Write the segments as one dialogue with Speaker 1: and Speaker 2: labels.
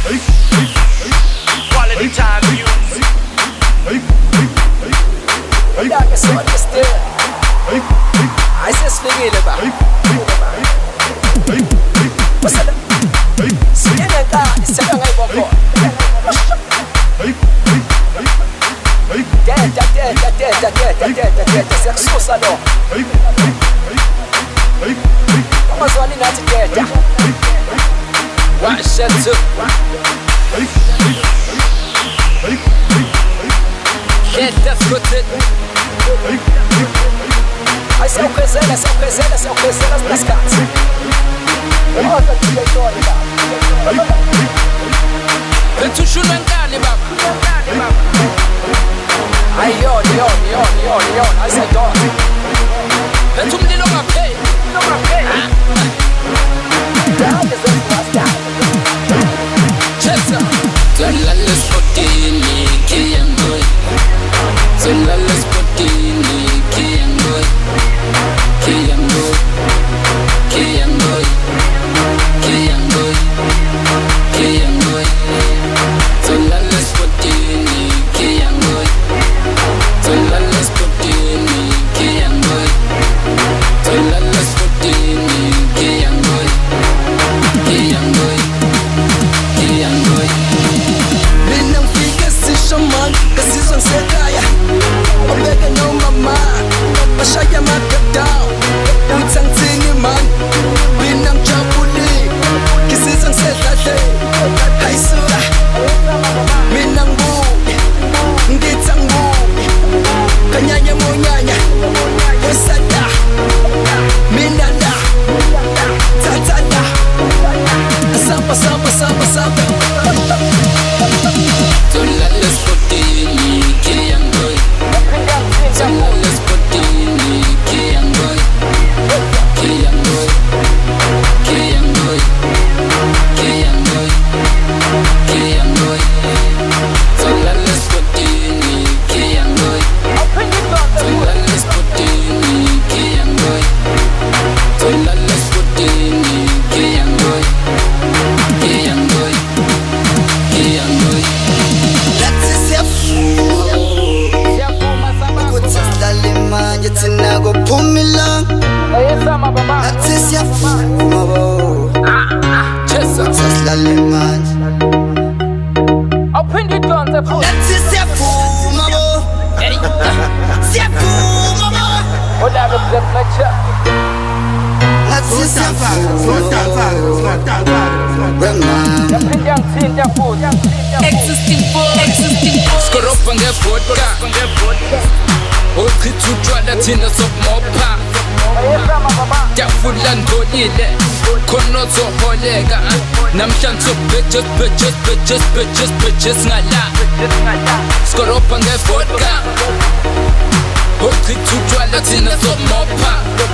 Speaker 1: Quality time music.
Speaker 2: Y'all can see this there. I say swing it back. What's that? See that guy? It's a young guy. C'est so salon. Comment ça on est together? One shot two. Yeah, that's good. Esse é o Cresela, esse é o Cresela, esse é o Cresela das cartas. Olha que legal.
Speaker 3: Tu chulo ndani baba.
Speaker 2: Ai yon, I say don't.
Speaker 3: Tu mlilo ngaphe. Chesa. Zolala spotini kiyangoy. Zolala spotini kiyangoy. Kiyangoy. Kiyangoy. Kiyangoy. Kiyangoy. Zolala spotini kiyangoy. Zolala spotini kiyangoy. Zolala spotini kiyangoy. Kiyangoy. Kiyangoy.
Speaker 4: Minang fika si shaman kasi sang sekaya. Omega no mama, masyaya magkataw. Utsang tiniman, minang chapuli. Kasi sang sekate, hay sura. Minang bugi, hindi tsang bugi. Kanyanya mo nyanya, usada. Minanda, tatada. Sapa.
Speaker 3: Zolala spotini kiyangoy. Zolala spotini kiyangoy. Kiyangoy. Kiyangoy. Kiyangoy. Kiyangoy. Zolala spotini kiyangoy. Zolala spotini kiyangoy. Zolala spotini kiyangoy. Kiyangoy. Kiyangoy.
Speaker 4: Manje thina kuphumila nathi siyafuma bo sasilale manje nathi siyafuma bo siyafuma bo nathi siyafuma
Speaker 3: Skoropa ngevodka Ochithi utshwala thina sokumopha Tafula ngolile khona uzoholeka Namhlanje bitches ngala Skoropa ngevodka Ochithi utshwala thina sokumopha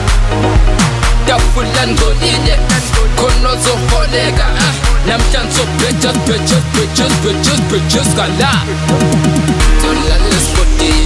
Speaker 3: Tafula ngolile khona uzoholeka Namhlanje bitches ngala Zolala spotini